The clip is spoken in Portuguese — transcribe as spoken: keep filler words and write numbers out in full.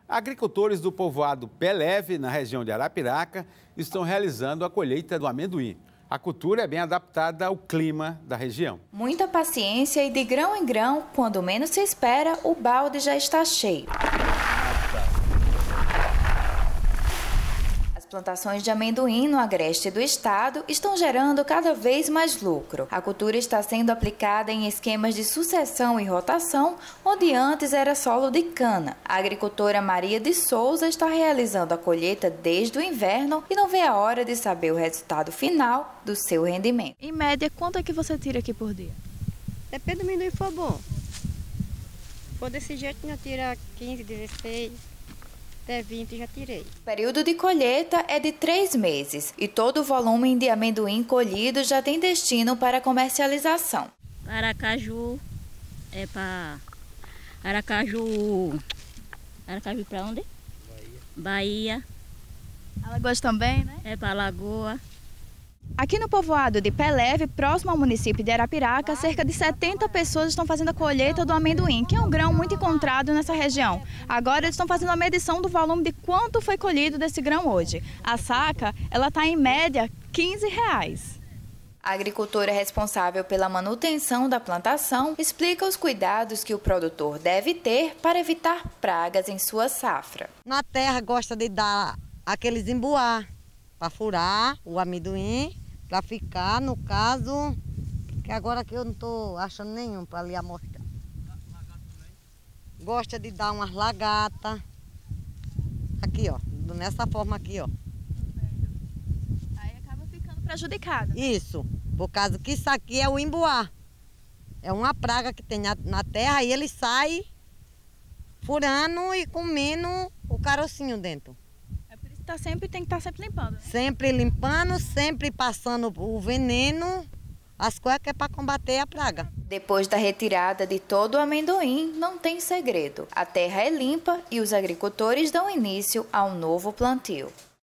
Agricultores do povoado Pé Leve, na região de Arapiraca, estão realizando a colheita do amendoim. A cultura é bem adaptada ao clima da região. Muita paciência e de grão em grão, quando menos se espera, o balde já está cheio. As plantações de amendoim no agreste do estado estão gerando cada vez mais lucro. A cultura está sendo aplicada em esquemas de sucessão e rotação, onde antes era solo de cana. A agricultora Maria de Souza está realizando a colheita desde o inverno e não vê a hora de saber o resultado final do seu rendimento. Em média, quanto é que você tira aqui por dia? Depende do amendoim for bom. For desse jeito, já tira quinze, dezesseis. Até vinte já tirei. O período de colheita é de três meses e todo o volume de amendoim colhido já tem destino para comercialização. Aracaju é para Aracaju. Aracaju para onde? Bahia. Bahia. Alagoas também, né? É para Alagoa. Aqui no povoado de Pé Leve, próximo ao município de Arapiraca, cerca de setenta pessoas estão fazendo a colheita do amendoim, que é um grão muito encontrado nessa região. Agora eles estão fazendo a medição do volume de quanto foi colhido desse grão hoje. A saca, ela está em média quinze reais. A agricultora responsável pela manutenção da plantação explica os cuidados que o produtor deve ter para evitar pragas em sua safra. Na terra gosta de dar aqueles embuá para furar o amendoim, para ficar, no caso, que agora que eu não estou achando nenhum para ali amostrar. Gosta de dar umas lagatas. Aqui, ó, nessa forma aqui, ó. Aí acaba ficando prejudicado. Isso, por causa que isso aqui é o embuá. É uma praga que tem na, na terra e ele sai furando e comendo o carocinho dentro. Tá sempre, tem que estar sempre limpando, né? Sempre limpando, sempre passando o veneno, as coisas que é para combater a praga. Depois da retirada de todo o amendoim, não tem segredo. A terra é limpa e os agricultores dão início ao novo plantio.